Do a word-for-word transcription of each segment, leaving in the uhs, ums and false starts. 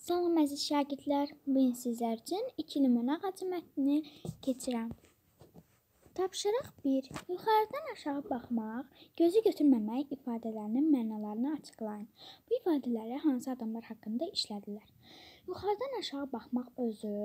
Salam əziz şagirdlər, bu gün sizlər üçün iki limon ağacı mətnini keçirəm. Tapşırıq bir. Yuxarıdan aşağı baxmaq, gözü götürməmək ifadələrinin mənalarını açıqlayın. Bu ifadələri hansı adamlar haqqında işlədilər? Yuxarıdan aşağı baxmaq özü,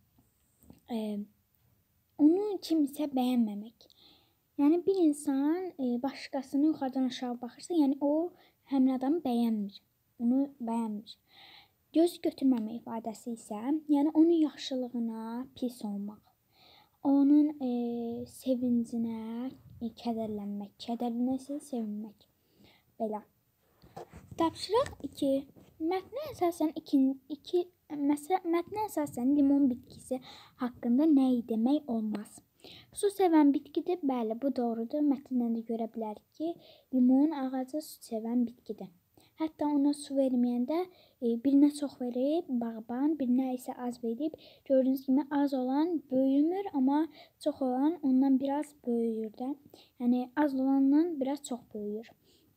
e, onu kimsə bəyənməmək. Yəni bir insan e, başqasını yuxarıdan aşağı baxırsa, yəni o həmin adamı bəyənmir, onu bəyənmir. Göz götürməmə ifadəsi isə, yəni onun yaxşılığına pis olmaq, onun e, sevincinə e, kədərlənmək, kədərlinə isə sevinmək. Belə. Tapşırıq iki. Mətnə əsasən iki, iki məsələ, mətnə əsasən limon bitkisi haqqında nə demək olmaz. Su sevən bitkidir. Bəli, bu doğrudur. Mətndən də görə bilərik ki, limon ağacı su sevən bitkidir. Hətta ona su verməyəndə e, birinə çox verib bağban, birinə isə az verib. Gördüyünüz kimi az olan böyümür, amma çox olan ondan biraz böyüyür də. Yəni az olandan biraz çox böyüyür.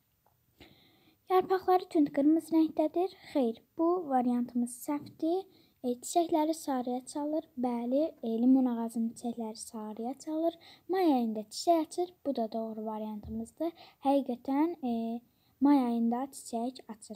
Yarpaqları tünd qırmızı rəngdədir. Xeyr, bu variantımız səhvdir. E, çiçəkləri sarıya çalır. Bəli, e, limon ağacının çiçəkləri sarıya çalır. May ayında çiçək açır. Bu da doğru variantımızdır. Həqiqətən e, may ayında çiçək açır.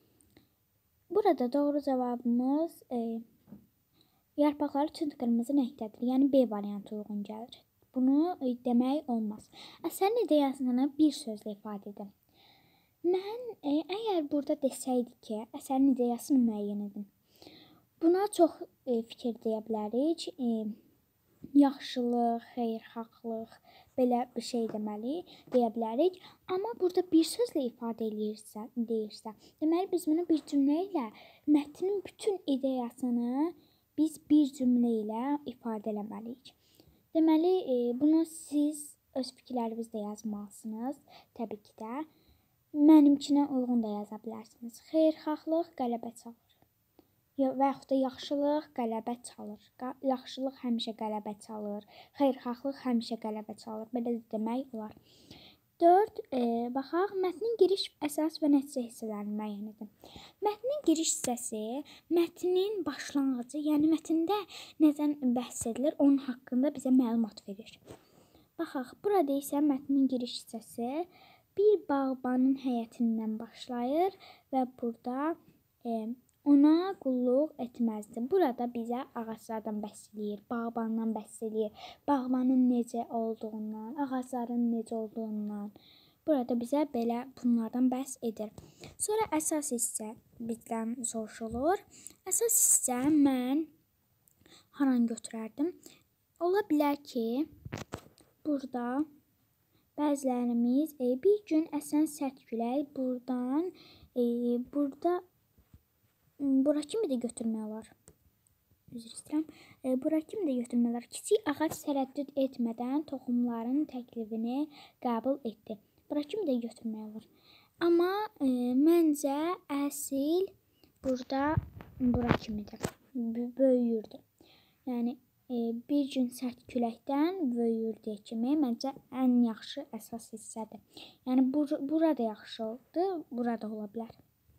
Burada doğru cavabımız e, yarpaqları tünd qırmızı rəngdədir. Yəni B variantı uyğun gəlir. Bunu e, demək olmaz. Əsərin ideyasını bir sözlə ifadə edin. Mən e, əgər burada desəydi ki, əsərin ideyasını müəyyən edin. Buna çox e, fikir deyə bilərik. E, yaxşılıq, xeyirxahlıq, belə bir şey deməli, deyə bilərik. Amma burada bir sözlə ifadə edirsə, deyirsə, deməli biz bunu bir cümlə ilə, mətnin bütün ideyasını biz bir cümlə ilə ifadə eləməliyik. Deməli, e, bunu siz öz fikirlərinizdə yazmalısınız, təbii ki də. Mənimkinə uyğun da yaza bilərsiniz. Xeyirxahlıq qələbə çalır. Və yaxud da yaxşılıq qələbə çalır. Yaxşılıq həmişə qələbə çalır. Xeyirxahlıq həmişə qələbə çalır. Belə də demək olar. dörd. E, baxaq, mətnin giriş, əsas və nəticə hissələrini müəyyən edin. Mətnin giriş hissəsi mətnin başlanğıcı, yəni mətndə nədən bəhs edilir, onun haqqında bizə məlumat verir. Baxaq, burada isə mətnin giriş hissəsi bir bağbanın həyətindən başlayır və burada e, ona qulluq etməzdi. Burada bizə ağaclardan bəhs edir, bağbandan bəhs edir, bağbanın necə olduğundan, ağacların necə olduğundan. Burada bizə belə bunlardan bəhs edir. Sonra əsas hissə bizdən soruşulur. Əsas hissə mən haran götürərdim? Ola bilər ki, burada bəzilərimiz e, bir gün əsən sərt külək buradan, e, burada bura kimi də götürmək olar. Üzr istəyirəm. E, bura kimi də götürmək olar. Kiçik ağac tərəddüd etmədən toxumların təklifini qəbul etdi. Bura kimi də götürmək olar. Amma e, məncə əsil burada bura kimidir. Böyüyürdü. Yəni bir gün sərt küləkdən böyüyürdü kimi məncə ən yaxşı əsas hissədir. Yəni bur burada yaxşı oldu, burada ola bilər.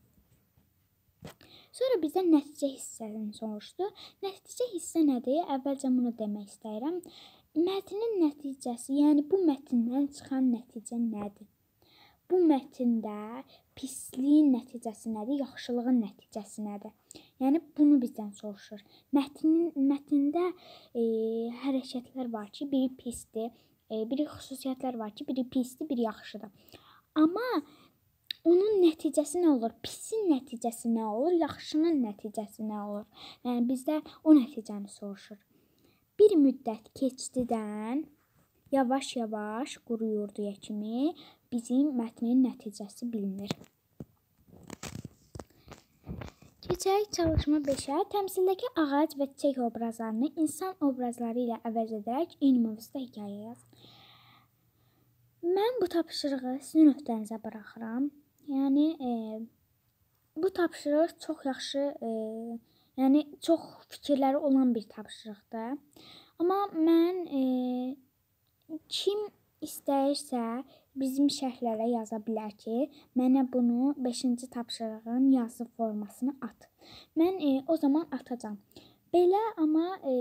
Sonra bizdən nəticə hissəsini soruşdu. Nəticə hissə nədir? Əvvəlcə bunu demək istəyirəm. Mətnin nəticəsi, yəni bu mətndən çıxan nəticə nədir? Bu mətndə pisliyin nəticəsi nədir, yaxşılığın nəticəsi nədir? Yəni bunu bizdən soruşur. Mətnin, mətndə e, hərəkətlər var ki, biri pisdir, e, biri xüsusiyyətlər var ki, biri pisdir, biri yaxşıdır. Amma onun nəticəsi nə olur? Pisin nəticəsi nə olur? Yaxşının nəticəsi nə olur? Yəni bizdə o nəticəni soruşur. Bir müddət keçdidən yavaş-yavaş quruyurduya kimi bizim mətnin nəticəsi bilinir. Keçək çalışma beşə. Təmsildəki ağac və çiçək obrazlarını insan obrazları ilə əvəz edərək eyni mövzuda hekayə yazın. Mən bu tapşırığı sizin öhdənizə buraxıram. Yəni e, bu tapşırıq çox yaxşı, e, yəni çox fikirləri olan bir tapşırıqdır. Amma mən e, kim istəyirsə bizim şərhlərə yaza bilər ki, mənə bunu beşinci tapşırığın yazı formasını at. Mən e, o zaman atacağam. Belə amma e,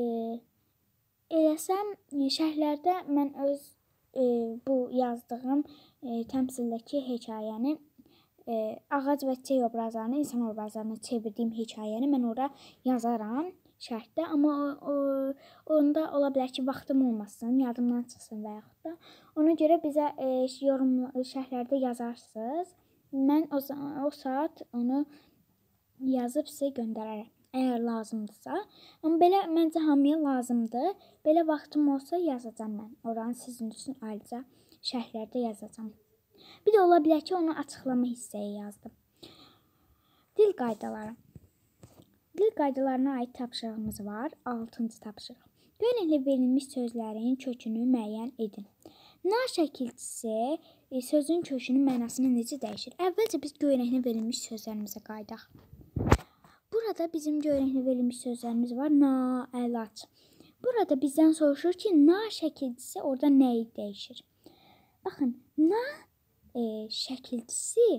eləsəm e, şərhlərdə mən öz e, bu yazdığım e, təmsildəki hekayəni e, ağac və çiçək obrazlarını insan obrazlarına çevirdiyim hekayəni mən ora yazaram şərhdə, amma o, o, onda ola bilər ki, vaxtım olmasın, yadımdan çıxsın və yaxud da. Ona görə bizə e, yorum şərhlərdə yazarsınız. Mən o, o saat onu yazıb sizə göndərərəm, əgər lazımdırsa. Amma belə məncə hamıya lazımdır. Belə vaxtım olsa yazacağam mən. Oranı sizin üçün ayrıca şərhlərdə yazacağam. Bir də ola bilər ki, onu açıqlama hissəyə yazdım. Dil qaydaları. Dil qaydalarına aid tapşırığımız var. altıncı tapşırıq. Göyərəklə verilmiş sözlərin kökünü müəyyən edin. Na şəkilçisi e, sözün kökünün mənasını necə dəyişir? Əvvəlcə biz göyərəklə verilmiş sözlərimizə qayıdaq. Burada bizim göyərəklə verilmiş sözlərimiz var. Na, əlac. Burada bizdən soruşur ki, na şəkilçisi orada nəyi dəyişir? Baxın, na e, şəkilçisi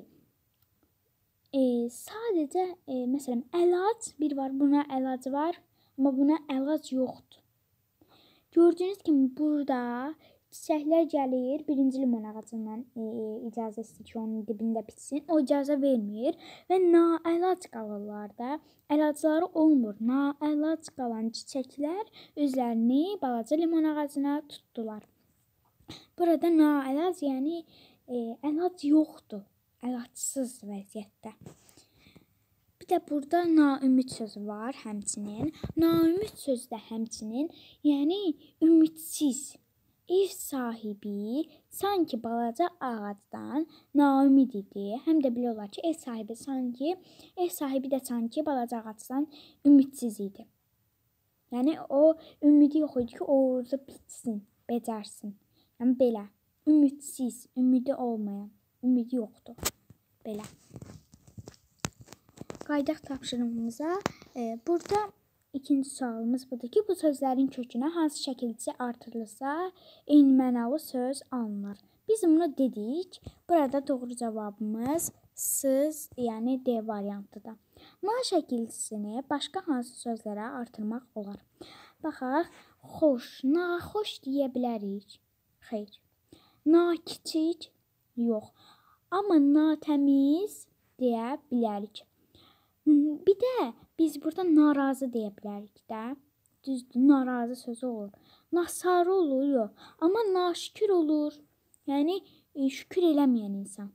e, sadəcə e, məsələn əlac bir var, buna əlac var, amma buna əlac yoxdur. Gördüyünüz kimi burada çiçəklər gəlir, birinci limon ağacından e, icazə istəyir ki, onun dibində bitsin. O icazə vermir və naəlac qalırlar da. Əlacları olmur. Naəlac qalan çiçəklər özlərini balaca limon ağacına tutdular. Burada naəlac, yəni e, əlac yoxdur. Əlacsız vəziyyətdə. Bir də burada naümid sözü var həmçinin. Naümid sözü də həmçinin, yəni ümidsiz. Ev sahibi sanki balaca ağacdan naümid idi. Həm də biliyorlar ki, ev sahibi sanki, ev sahibi də sanki balaca ağacdan ümidsiz idi. Yəni o ümidi yox idi ki, o orada bitsin, becərsin. Yəni belə, ümidsiz, ümidi olmayan, ümidi yoxdur. Belə. Qaydaq tapşırığımıza e, burada ikinci sualımız budur ki, bu sözlərin kökünə hansı şəkilçisi artırılırsa eyni mənalı söz alınır. Biz bunu dedik. Burada doğru cavabımız sız, yəni D variantıdır. Na şəkilçisini başqa hansı sözlərə artırmaq olar? Baxaq, xoş, naxoş deyə bilərik. Xeyr. Na kiçik, yox. Amma natəmiz deyə bilərik. Bir də biz burada narazı deyə bilərik də. Düzdür, narazı sözü olur. Nasarı olur, yox. Amma naşükür olur. Yəni, e, şükür eləməyən insan.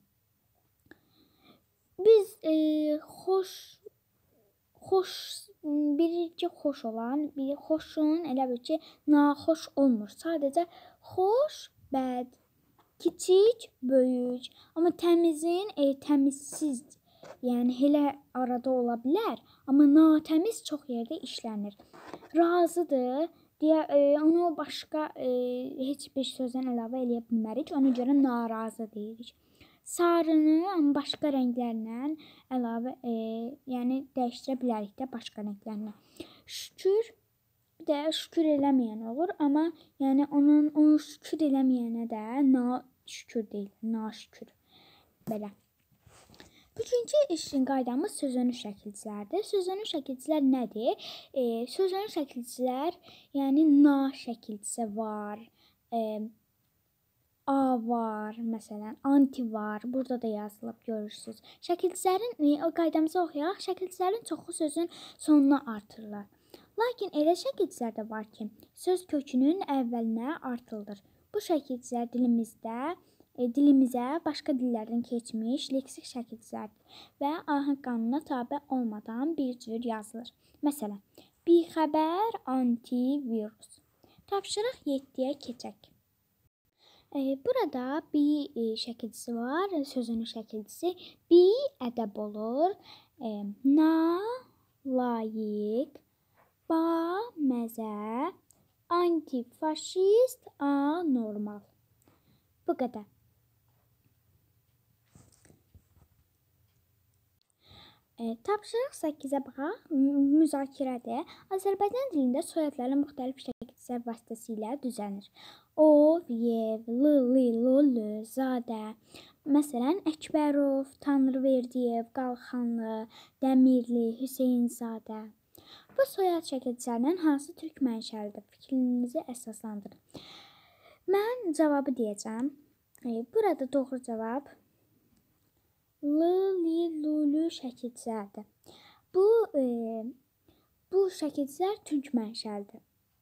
Biz e, xoş, xoş, bilirik ki, xoş olan, bir xoşun elə bir ki, naxoş olmur. Sadəcə xoş, bəd, kiçik, böyük. Amma təmizin e, təmizsizdir. Yəni, elə arada ola bilər, amma natəmiz çox yerdə işlənir. Razıdır, deyə, e, onu başqa e, heç bir sözdən əlavə eləyə bilmərik. Ona görə narazı deyirik. Sarını, amma başqa rənglərlə əlavə, e, yəni dəyişdirə bilərik də başqa rənglərlə. Şükür, bir də şükür eləməyən olur, amma yəni onun, onu şükür eləməyənə də naşükür deyil, naşükür. Belə. Bugünkü işin qaydamız sözünün şəkilçilərdir. Sözünün şəkilçilər nədir? E, sözünün şəkilçilər, yəni na şəkilçisi var, e, a var, məsələn, anti var. Burada da yazılıb görürsünüz. Şəkilçilərin, e, o qaydamızı oxuyaq. Şəkilçilərin çoxu sözün sonuna artırılır. Lakin elə şəkilçilər də var ki, söz kökünün əvvəlinə artıldır. Bu şəkilçilər dilimizdə E, dilimizə başqa dillərdən keçmiş leksik şəkilçilərdir və ahəng qanununa tabe olmadan bir cür yazılır. Məsələn, bixəbər antivirus. Tapşırıq yeddiyə keçək. E, burada bi e, şəkilçisi var, sözünün şəkilçisi. Bi ədəb olur, e, na, layiq, ba, məzə, antifaşist, a, normal. Bu qədər. E, tapşırıq səkkizə baxaq, müzakirədir. Azərbaycan dilində soyadların müxtəlif şəkilçilər vasitəsilə düzənir. Oviyev, Lilizadə. Məsələn, Əkbərov, Tanrıverdiyev, Qalxanlı, Dəmirli, Hüseynzadə. Bu soyad çəkilişlərindən hansı türk mənşəlidir? Fikrinizi əsaslandırın. Mən cavabı deyəcəm. E, burada doğru cavab Lilulu şəkilçilərdir. Bu e, bu şəkilçilər türk mənşəlidir.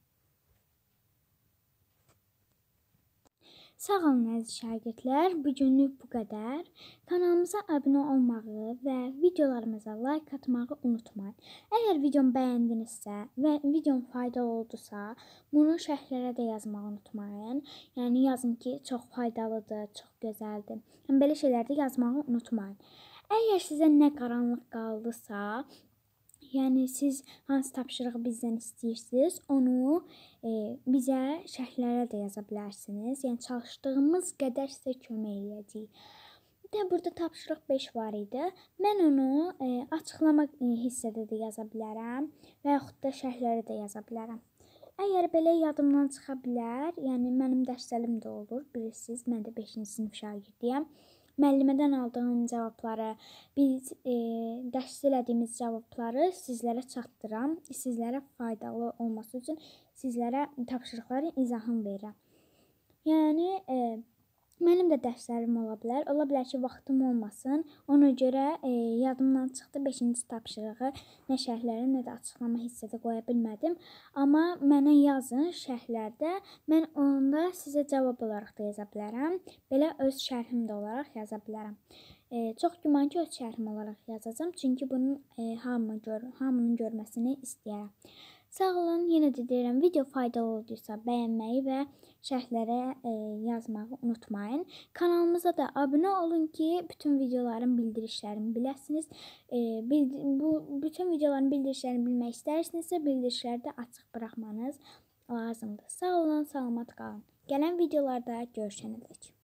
Sağ olun əziz şagirdlər, bu günlük bu qədər. Kanalımıza abunə olmağı və videolarımıza like atmağı unutmayın. Əgər videomu bəyəndinizsə və videom faydalı oldusa, bunu şərhlərə də yazmağı unutmayın. Yəni yazın ki, çox faydalıdır, çox gözəldir. Yəni belə şeyləri də yazmağı unutmayın. Əgər sizə nə qaranlıq qaldısa, yəni siz hansı tapşırığı bizdən istəyirsiniz, onu e, bizə şərhlərə də yaza bilərsiniz. Yəni çalışdığımız qədər sizə kömək edəcəyik. Bir də burada tapşırıq beş var idi. Mən onu e, açıqlama e, hissədə də yaza bilərəm və yaxud da şərhlərə də yaza bilərəm. Əgər belə yadımdan çıxa bilər, yəni mənim dərslərim də olur, bilirsiniz, mən də beşinci sinif şagirdiyəm. Müəllimədən aldığım cavabları, biz e, dərs elədiyimiz cavabları sizlərə çatdıram. Sizlərə faydalı olması üçün sizlərə tapşırıqların izahını verirəm. Yəni e, mənim də dərslərim ola bilər. Ola bilər ki, vaxtım olmasın. Ona görə e, yadımdan çıxdı beşinci tapşırığı nə şərhlərə, nə də açıqlama hissədə qoya bilmədim. Amma mənə yazın şərhlərdə. Mən onda sizə cavab olaraq da yaza bilərəm. Belə öz şərhim də olaraq yaza bilərəm. E, çox güman ki, öz şərhim olaraq yazacağam. Çünki bunun e, hamı gör, hamının görməsini istəyərəm. Sağ olun, yenə də deyirəm, video faydalı olduysa bəyənməyi və şərhlərə e, yazmağı unutmayın. Kanalımıza da abunə olun ki, bütün videoların bildirişlərini biləsiniz. E, bildi bu bütün videoların bildirişlərini bilmək istərsinizsə, bildirişləri də açıq buraxmanız lazımdır. Sağ olun, salamat qalın. Gələn videolarda görüşənədək.